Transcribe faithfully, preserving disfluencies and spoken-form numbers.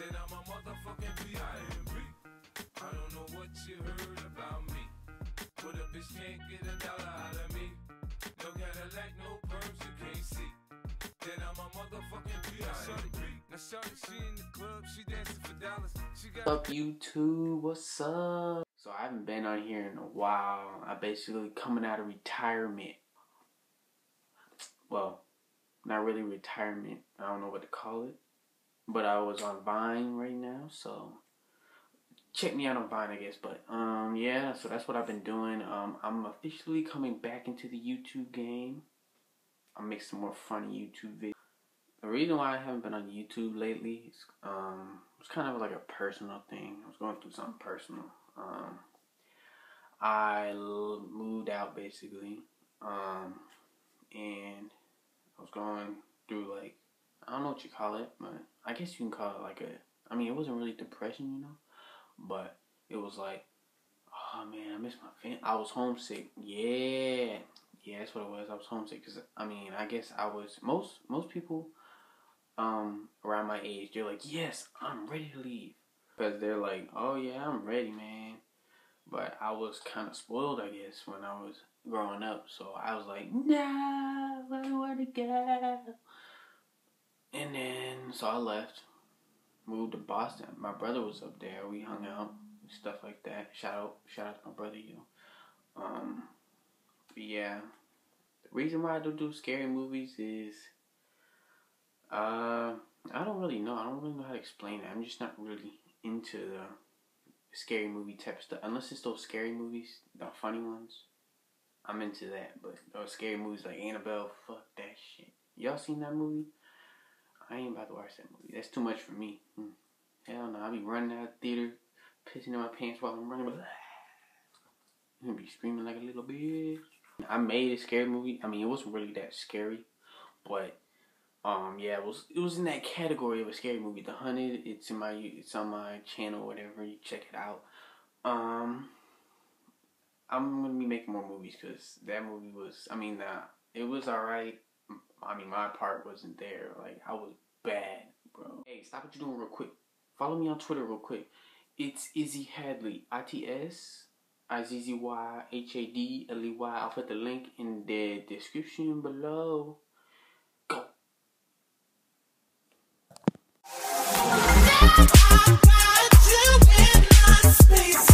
Then I'm a motherfucking P I M P. I don't know what you heard about me, but a bitch can't get a dollar out of me. No Cadillac, no perms, you can't see. Then I'm a motherfucking P I M P. Now shorty, she in the club, she dancing for dollars. She got What's up, YouTube? What's up? So I haven't been on here in a while. I basically coming out of retirement. Well, not really retirement. I don't know what to call it. But I was on Vine right now, so check me out on Vine, I guess. But um, yeah, so that's what I've been doing. Um, I'm officially coming back into the YouTube game. I'll make some more funny YouTube videos. The reason why I haven't been on YouTube lately is um, it's kind of like a personal thing. I was going through something personal. Um, I l moved out basically, um, and I was going through like, I don't know what you call it, but I guess you can call it like a, I mean, it wasn't really depression, you know, but it was like, oh man, I miss my family. I was homesick. Yeah, yeah, that's what it was. I was homesick because, I mean, I guess I was, most, most people um, around my age, they're like, yes, I'm ready to leave. Because they're like, oh yeah, I'm ready, man. But I was kind of spoiled, I guess, when I was growing up. So I was like, no, I want to go. And then, so I left, moved to Boston. My brother was up there. We hung out, stuff like that. Shout out, shout out to my brother, you know. Um, but yeah, the reason why I don't do scary movies is, uh, I don't really know. I don't really know how to explain it. I'm just not really into the scary movie type of stuff. Unless it's those scary movies, the funny ones. I'm into that. But those scary movies like Annabelle, fuck that shit. Y'all seen that movie? I ain't about to watch that movie. That's too much for me. Hmm. Hell no, I be running out of the theater, pissing in my pants while I'm running. I'm gonna be screaming like a little bitch. I made a scary movie. I mean, it wasn't really that scary, but um, yeah, it was. It was in that category of a scary movie. The Hunted. It's in my. It's on my channel. Whatever. You check it out. Um, I'm gonna be making more movies because that movie was. I mean, uh, it was alright. I mean, my part wasn't there. Like, I was bad, bro. Hey, stop what you're doing real quick. Follow me on Twitter real quick. It's Izzy Hadley. I T S I Z Z Y H A D L E Y. I'll put the link in the description below. Go. I got you in my space.